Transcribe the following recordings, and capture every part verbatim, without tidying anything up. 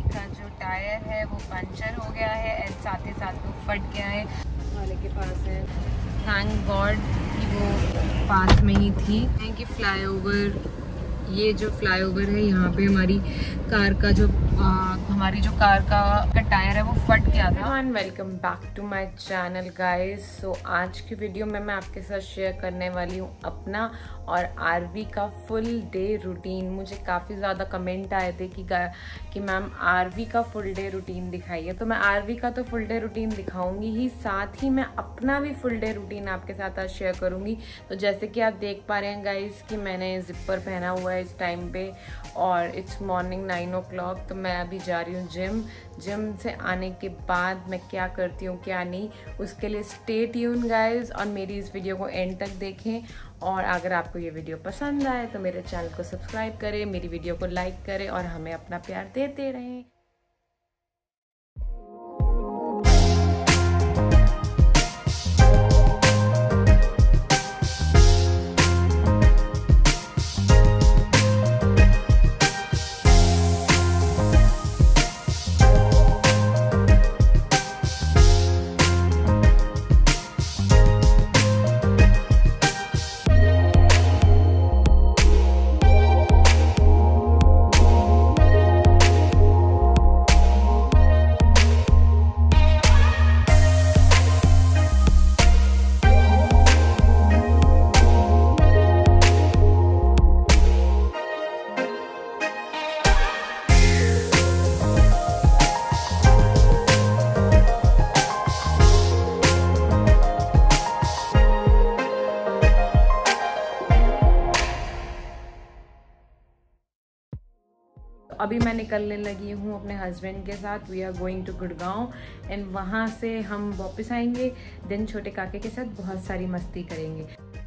का जो टायर है वो पंचर हो गया है एंड साथ ही साथ वो फट गया है। वाले के पास है, थैंक गॉड कि वो पास में ही थी। कि फ्लाईओवर, ये जो फ्लाईओवर है यहाँ पे हमारी कार का जो आ, हमारी जो कार का, का टायर है वो फट गया था। And welcome back to my channel guys. So आज की वीडियो में मैं आपके साथ शेयर करने वाली हूँ अपना और आरवी का फुल डे रूटीन। मुझे काफ़ी ज़्यादा कमेंट आए थे कि कि मैम आरवी का फुल डे रूटीन दिखाइए, तो मैं आरवी का तो फुल डे रूटीन दिखाऊंगी ही, साथ ही मैं अपना भी फुल डे रूटीन आपके साथ आज शेयर करूंगी। तो जैसे कि आप देख पा रहे हैं गाइस कि मैंने जिपर पहना हुआ है इस टाइम पे और it's morning nine o'clock. तो मैं अभी जा रही हूँ जिम। जिम से आने के बाद मैं क्या करती हूँ क्या नहीं, उसके लिए स्टे ट्यून गाइस और मेरी इस वीडियो को एंड तक देखें। और अगर आपको ये वीडियो पसंद आए तो मेरे चैनल को सब्सक्राइब करें, मेरी वीडियो को लाइक करें और हमें अपना प्यार देते रहें। अभी मैं निकलने लगी हूँ अपने हस्बैंड के साथ। We are going to Gurgaon and वहाँ से हम वापस आएंगे। देन छोटे काके के साथ बहुत सारी मस्ती करेंगे।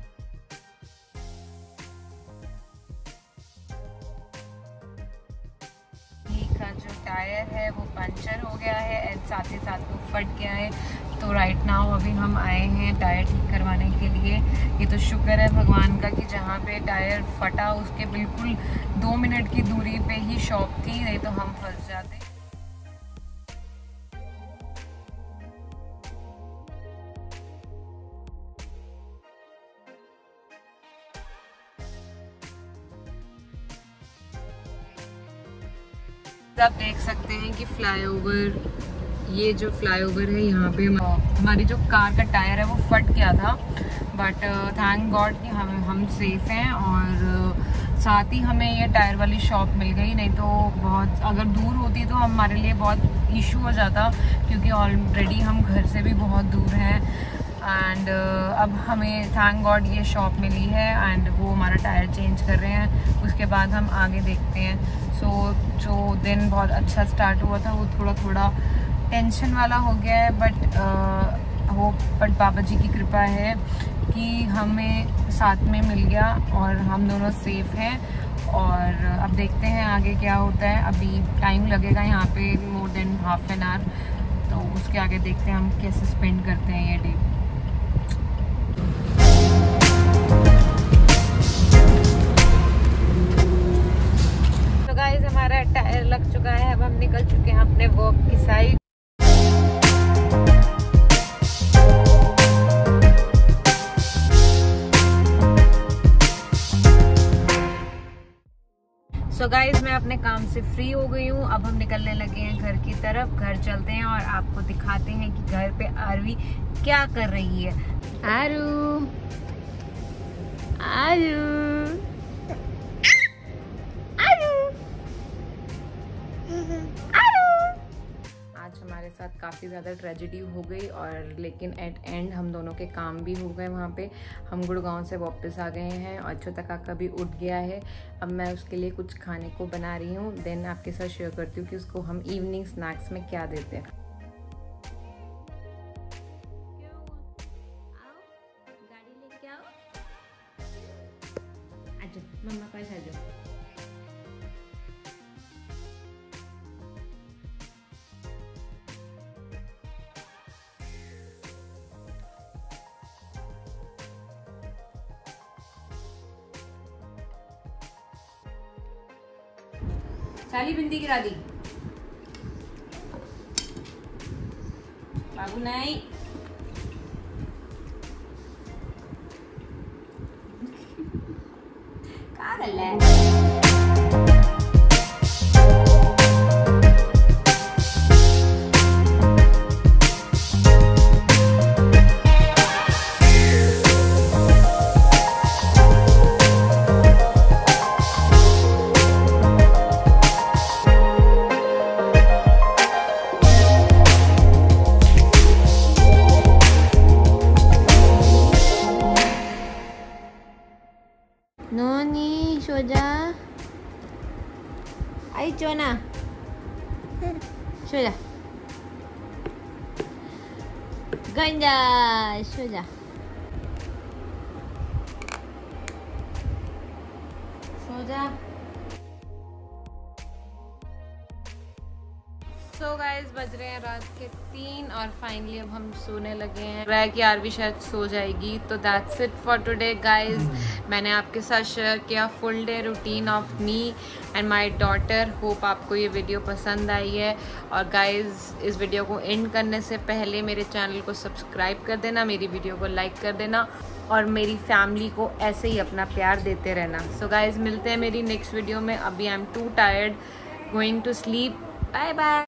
का जो टायर है वो पंचर हो गया है एंड साथ ही साथ वो फट गया है। तो राइट नाउ अभी हम आए हैं टायर ठीक करवाने के लिए। ये तो शुक्र है भगवान का कि जहाँ पे टायर फटा उसके बिल्कुल दो मिनट की दूरी पे ही शॉप थी, नहीं तो हम फंस जाते। आप देख सकते हैं कि फ्लाईओवर, ये जो फ्लाईओवर है यहाँ पे हमारी जो कार का टायर है वो फट गया था, बट थैंक गॉड कि हम हम सेफ हैं। और साथ ही हमें ये टायर वाली शॉप मिल गई, नहीं तो बहुत अगर दूर होती तो हमारे लिए बहुत इशू हो जाता, क्योंकि ऑलरेडी हम घर से भी बहुत दूर हैं। एंड uh, अब हमें थैंक गॉड ये शॉप मिली है एंड वो हमारा टायर चेंज कर रहे हैं। उसके बाद हम आगे देखते हैं। सो so, जो दिन बहुत अच्छा स्टार्ट हुआ था वो थोड़ा थोड़ा टेंशन वाला हो गया है, बट वो बट बाबा जी की कृपा है कि हमें साथ में मिल गया और हम दोनों सेफ हैं। और अब देखते हैं आगे क्या होता है। अभी टाइम लगेगा यहाँ पे more than half an hour, तो उसके आगे देखते हैं हम कैसे स्पेंड करते हैं ये डे। तो गाइस हमारा टायर लग चुका है, अब हम निकल चुके हैं अपने वर्क की साइड। सो गाइज मैं अपने काम से फ्री हो गई हूँ। अब हम निकलने लगे हैं घर की तरफ। घर चलते हैं और आपको दिखाते हैं कि घर पे आरवी क्या कर रही है। आरू आरू आज हमारे साथ काफ़ी ज़्यादा ट्रेजेडी हो गई, और लेकिन एट एंड हम दोनों के काम भी हो गए। वहाँ पे हम गुड़गांव से वापस आ गए हैं और छोटा काका भी उठ गया है। अब मैं उसके लिए कुछ खाने को बना रही हूँ, देन आपके साथ शेयर करती हूँ कि उसको हम इवनिंग स्नैक्स में क्या देते हैं। मम्मा पास आ जाओ। साली बिंदी गिरा दी। बाबू नहीं। क्या कर रहा है? Noni, Shoja. Ay, Chona. Shoja. Ganja, Shoja. Shoja. So so guys बज रहे हैं रात के तीन और फाइनली अब हम सोने लगे हैं। रहा है कि आरवी शायद सो जाएगी। तो that's it for today guys. मैंने आपके साथ शेयर किया full day routine of me and my daughter. Hope आपको ये वीडियो पसंद आई है। और गाइज इस वीडियो को एंड करने से पहले मेरे चैनल को सब्सक्राइब कर देना, मेरी वीडियो को लाइक कर देना और मेरी फैमिली को ऐसे ही अपना प्यार देते रहना। सो गाइज मिलते हैं मेरी नेक्स्ट वीडियो में। अभी I am too tired going to sleep. Bye bye.